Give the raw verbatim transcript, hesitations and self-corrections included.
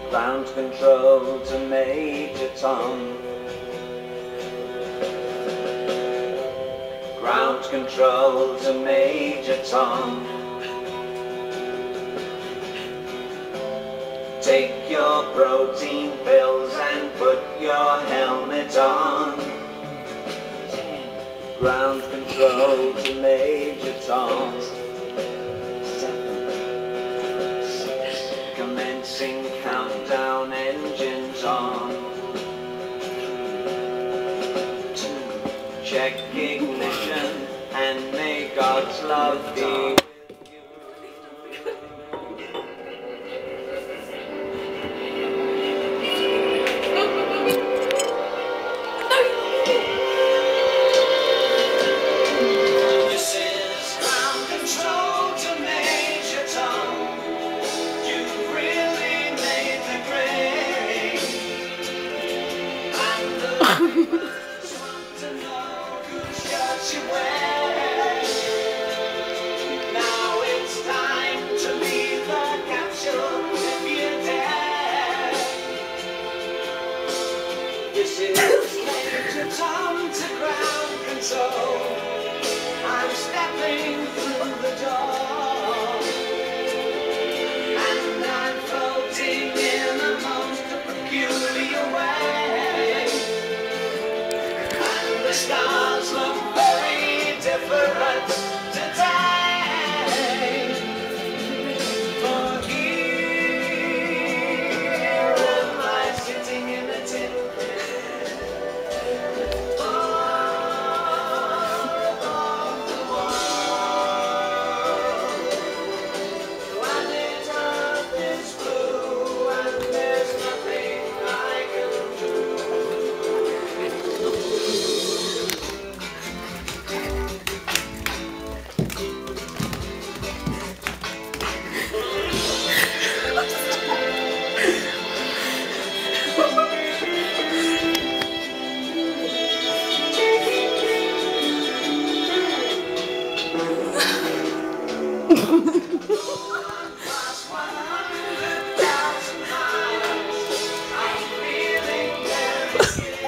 Ground control to Major Tom. Ground control to Major Tom. Take your protein pills and put your helmet on. Ground control to Major Tom. Commencing countdown, engines on. Two, check ignition and may God's love be. Now it's time to leave the capsule if you dare. This is Major Tom to ground control. I'm stepping through the door, and I'm floating in a most peculiar way. And the stars look very different today. For here am I sitting in a tin far above the world. Planet Earth is blue and there's nothing I can do. I'm feeling very